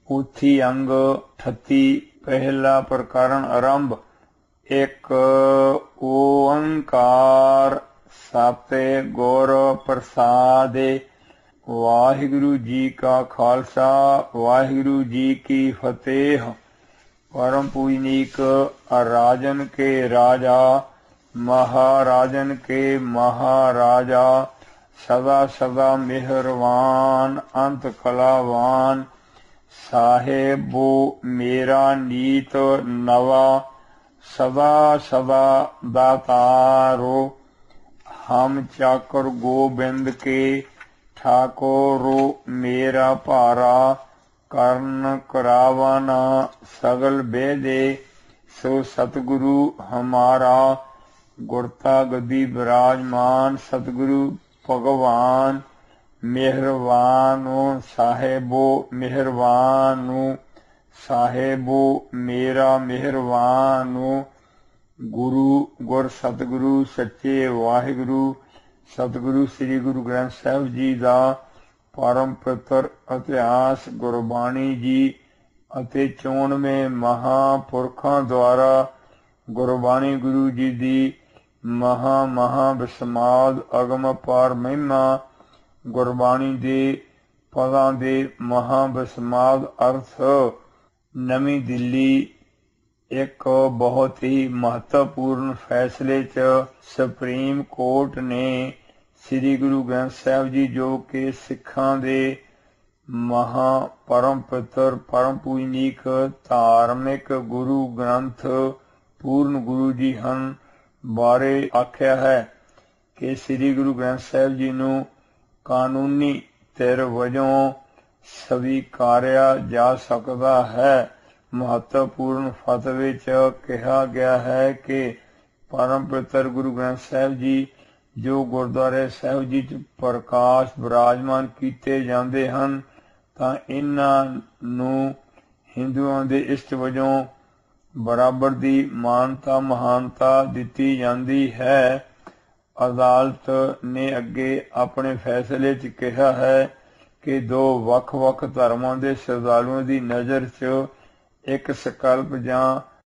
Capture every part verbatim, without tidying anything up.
पोथी अंग अठत्ती पहला प्रकरण आरंभ। एक ओंकार साते गौर प्रसादे। वाहिगुरु जी का खालसा वाहिगुरु जी की फतेह। परम पूजनीक राजन के राजा महाराजन के महाराजा सदा सदा मेहरवान अंत कलावान साहेब वो मेरा नीत नवा सदा सदा दातारो। हम चाकर गोबिंद के ठाकुरो मेरा भारा कर्ण करावाना सगल बेदे सो सतगुरु हमारा। गुरता गदी विराजमान सतगुरु भगवान मेहरबानो साहेबो मेहरबानो साहेबो मेरा मेहरबानो। गुरु गुर सतगुरु सच्चे वाहिगुरु सतगुरु श्री गुरु ग्रंथ साहिब जी का परम पवित्र इतिहास गुरबाणी जी अते चौनवें महापुरखों द्वारा गुरबाणी गुरु जी दी महा महा विस्माद अगम पार महिमा। गुरबाणी दे पदां दे महा विस्माद अर्थ। नवी दिल्ली एक बहुत ही महत्वपूर्ण फैसले च सुप्रीम कोर्ट ने श्री गुरु ग्रंथ साहिब जी जो कि सिखां दे महा परम पवित्र परम पूजनीक धार्मिक गुरु ग्रंथ पूर्ण गुरु जी हन बारे आख्या है कि श्री गुरु ग्रंथ साहिब जी नूं कानूनी धिर वजों स्वीकारिया जा सकता है। महत्वपूर्ण फतवे च कहा गया है कि परम पवित्र गुरु ग्रंथ साहिब जी जो गुरुद्वारे साहिब जी च प्रकाश विराजमान कीते जांदे हन तां इन्हां नूं हिंदुआं दे इष्ट वजों बराबर दी मानता महानता दिती जांदी है। अदालत ने अगे अपने फैसले च कहा है कि दो वख वख धर्मां दे श्रद्धालुओं की नज़र च एक संकल्प जां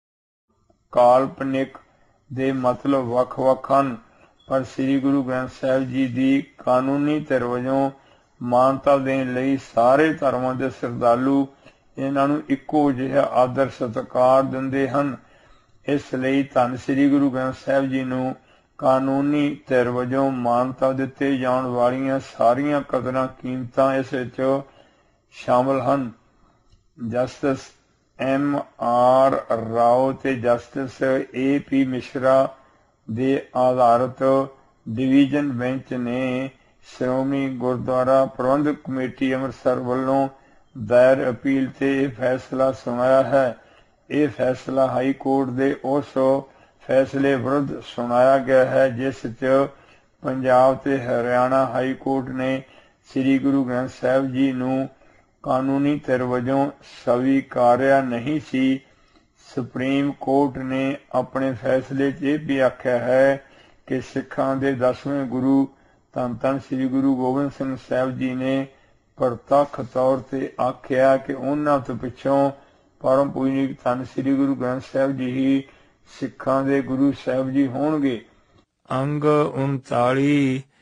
काल्पनिक दे मतलब वख वख हन पर श्री गुरु ग्रंथ साहिब जी की कानूनी धिर वजों मानता देने लई सारे धर्मां दे श्रद्धालु इन्हां नूं इक्को जिहा आदर सत्कार दिंदे हन। इस लई धन श्री गुरु ग्रंथ साहिब जी नूं कानूनी धिर वजों मानता दिते जाण वालियां सारियां कदरां कीमतां इस विच शामिल हन। जस्टिस एम आर राओ ते जस्टिस ए पी मिश्रा दे आधारित डिवीजन बेंच ने श्रोमणी गुरुद्वारा प्रबंधक कमेटी अमृतसर वालों दायर अपील ते यह फैसला सुनाया है। यह फैसला हाई कोर्ट दे उस फैसले विरुद्ध सुनाया गया है जिस च पंजाब ते हरियाणा हाई कोर्ट ने श्री गुरु ग्रंथ साहिब जी नूं कानूनी धिर वजों स्वीकारिया नहीं सी। सुप्रीम कोर्ट ने अपने फैसले च भी आख्या है कि सिखां दे दसवें गुरु धन धन श्री गुरु गोबिंद सिंह साहिब जी ने प्रतख तौर ते आख्या कि उन्हां तो पिछों परम पूजनीक धन श्री गुरु ग्रंथ साहिब जी ही सिखां दे गुरु साहिब जी होणगे। अंग उनताली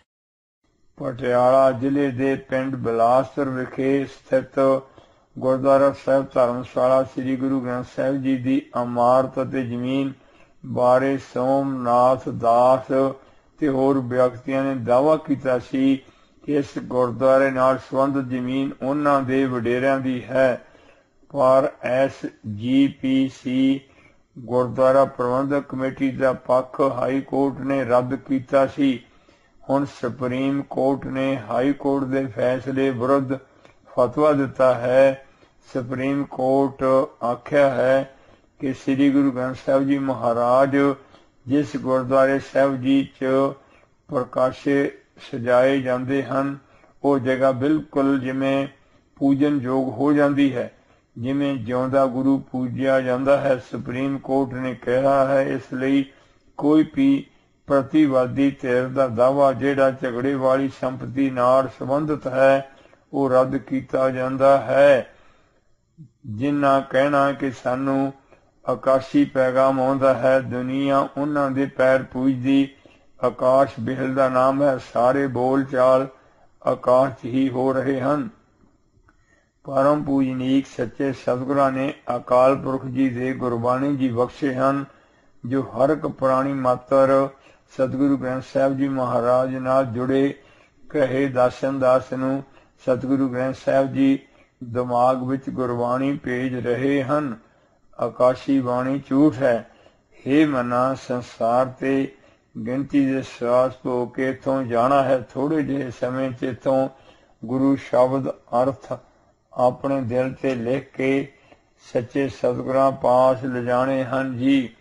पटियाला जिले दे पिंड बिलासपुर विखे स्थित गुरुद्वारा साहिब धर्मशाला श्री गुरु ग्रंथ साहिब जी की इमारत ते जमीन बारे सोमनाथ दास ते होर व्यक्तियों ने दावा किया सी कि इस गुरुद्वारे नाल संबंधित जमीन उन्हां दे वडेरियां दी है पर S G P C Gurdwara Prabandhak committee का पक्ष हाई कोर्ट ने रद्द किया सी। हुण सुप्रीम कोर्ट ने हाई कोर्ट के फैसले विरुद्ध फतवा दिता है। सुप्रीम कोर्ट आख्या है कि श्री गुरु ग्रंथ साहिब जी महाराज जिस गुरुद्वारे साहिब जी च प्रकाशे सजाए जाते हैं वो जगह बिल्कुल जिमें पूजन योग हो जाती है जिमें जिउंदा गुरु पूजिया जाता है। सुप्रीम कोर्ट ने कहा है इसलिए कोई भी प्रतिवादी धिर दा दावा जिहड़ा झगड़े वाली संपत्ति नाल संबंधित है वो रद्द किया जाता है। जिन्ना कहना कि सानू आकाशी पैगाम आउंदा है, दुनिया उन्हां दे पैर पूजदी। आकाश बिहल दा नाम है, सारे बोल चाल आकाश 'ਚ ही हो रहे हैं। परम पूजनीक सच्चे सतगुरां ने अकाल पुरख जी दे गुरबाणी जी बख्शे हैं, जो हर एक पुरानी मात्र सतगुरु ग्रंथ साहिब जी महाराज नाल जुड़े। कहे दासन दास नूं सतगुरु ग्रंथ साहिब जी दिमाग विच गुरबाणी भेज रहे हैं। आकाशी बाणी झूठ है। हे मना, संसार ते गिनती दे सवास भो के इथों जाना है। थोड़े जिहे समय च इथों गुरु शब्द अर्थ अपने दिल ते लिख के सच्चे सतगुरां पास लिजाने हैं जी।